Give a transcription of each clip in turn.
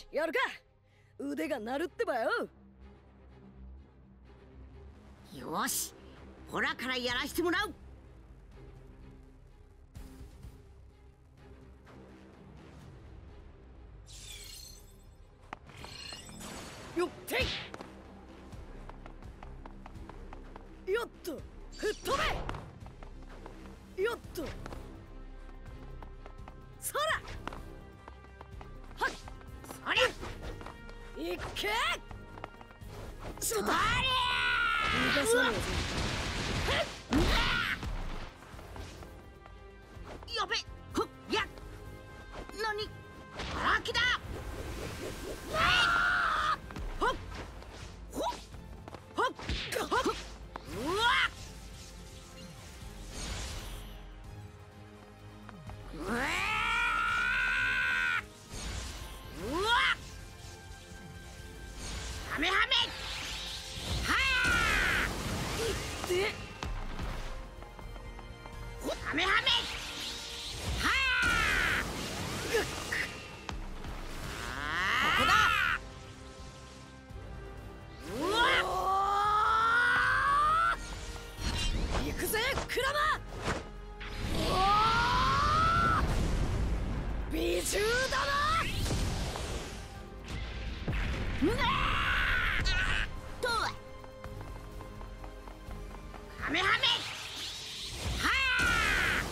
やるか。腕が鳴るってばよ。 よし、ほらからやらしてもらう。 よってい。よっと吹っ飛べ。よっとそらはっそりゃいっけ。 そりゃ逃がさねえぞ。 やべ、ほっやなに荒木だ。ほっほっほっほっ、うわっうわっうわっ、ハメハメはあでハメハメはあ、ここだ。うわっ、 行くぜクラマ。美獣だな。 うわーとハメハメはあ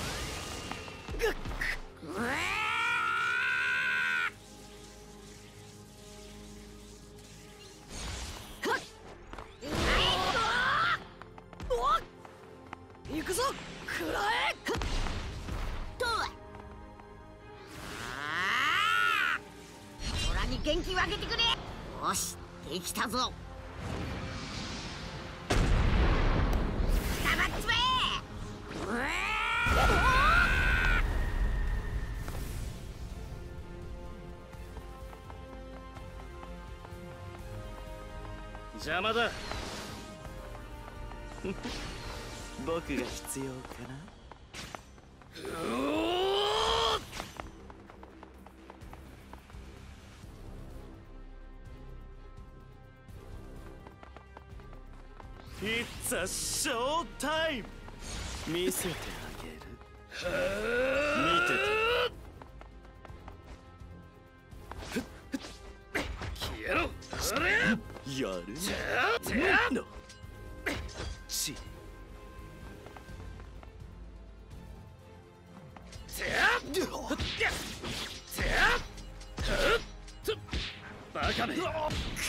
うわおっ行くぞくらえ。 とオラに元気をあげてくれ。よし、できたぞ。捕まっちまえ。うわ邪魔だ。僕が必要かな。It's a show time! 見せてあげる。見てて。消えろ。あれやるのちバカめ。この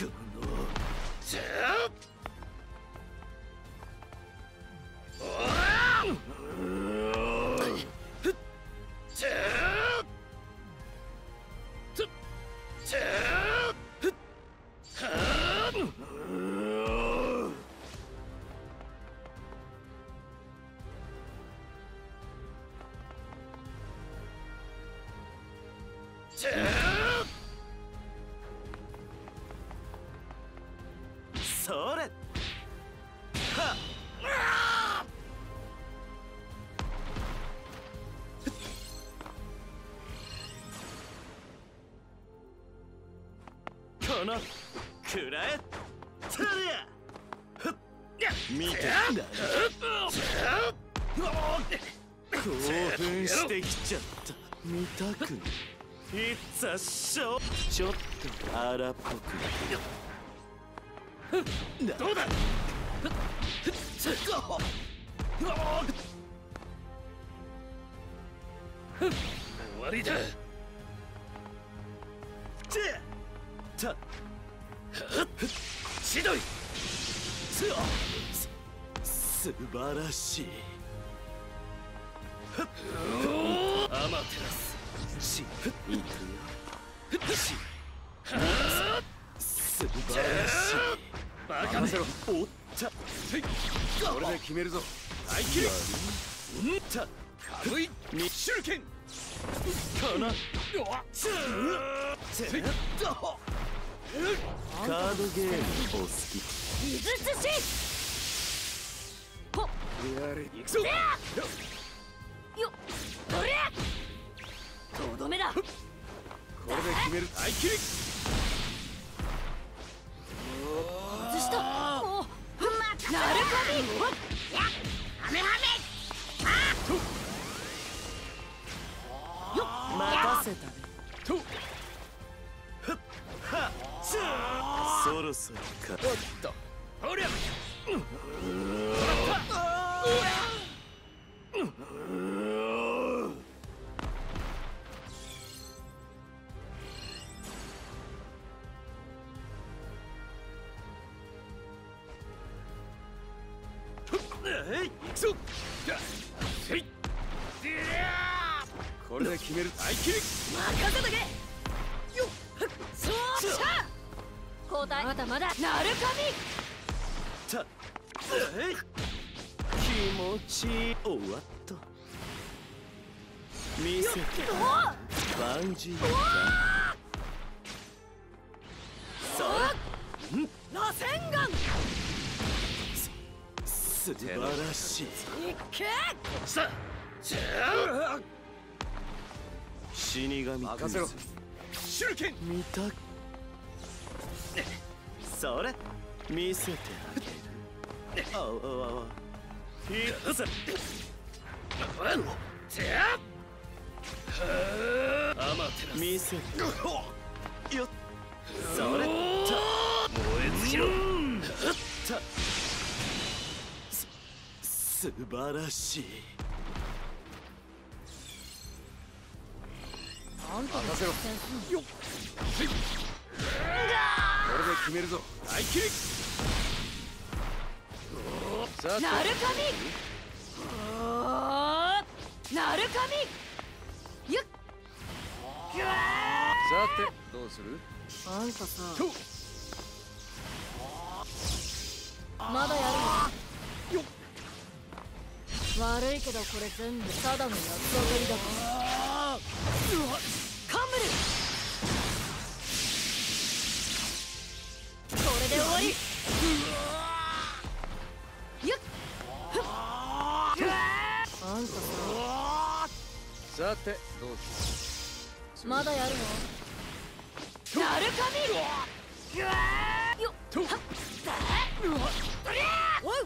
それはっこのくらえたりゃ見て興奮してきちゃった。見たくない。It's a show。ちょっと荒っぽくどうだ。終わりだ。たしどい。素晴らしい。アマテラスしいくよ。し素晴らしい。バカめ。おったこれで決めるぞ。大切りんたかぶいミッシュルケンかな。カードゲームお好き。 井筒しほっやれ行くぞ。 よっこれとどめだ。 これで決める。大切り。 外した。もうなるかみ。やハメハメ。 任せたね。 とそろそろか。おっとほりゃこれで決める。大切り。 任せとけ。よっそうしゃ。 交代。まだまだ。なるかみ。 た気持ちいい。終わった。見せてバンジーだ。さあ螺旋丸。 素晴らしい。 いけ。 さあ死神任せろ。手裏剣見た。それ見せてあげる。あわいいぞ。見せてよっ。それ燃え尽きろ。素晴らしい。 あんた任せろ。よっこれで決めるぞ。大切り。さなるかみ。なるかみ。ゆっ。 さてどうする。 あんたさとまだやるの。 よっ悪いけどこれ全部ただの八つ当たりだから。カンブル。これで終わり。ゆっ。あんたさてどうすさまだやるの。なるかみ。よっ。 る。とはっ。おう。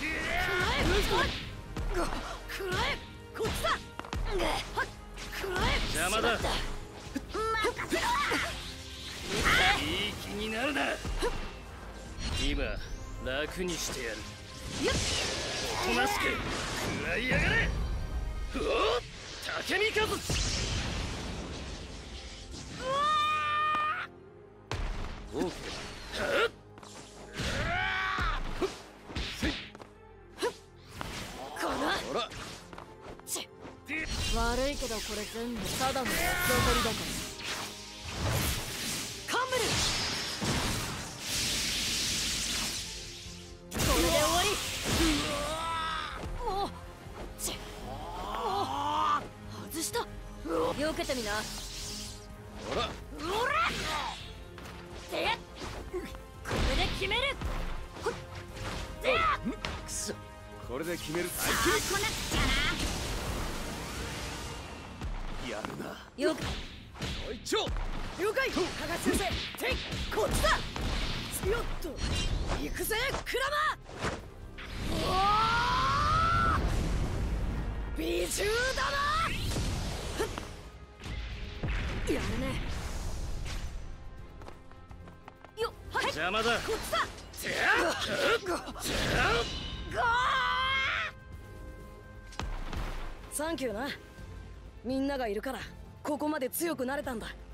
くらえ。こっちだ。はっ。くらえ。 邪魔だ。 任せろ。 いい気になるな。今楽にしてやる。 ゆっ。 おとなしく食らいやがれ。おっ竹見和。オーケー。ほら悪いけどこれ全部ただの八つ当たりだから。カンブル。これで終わり。もう外した。避けてみな。 ほらおらてやっ。これで決める。ほっ。てやっ。 くそこれで決める。大切こなくちゃり。やるな。 な。よく。 おいちょ了解。加賀先生。ていこっちだ。よっと行くぜクラマ。美獣だな。やるね。よっはい。 邪魔だ。 こっちだ。サンキューな。みんながいるからここまで強くなれたんだ。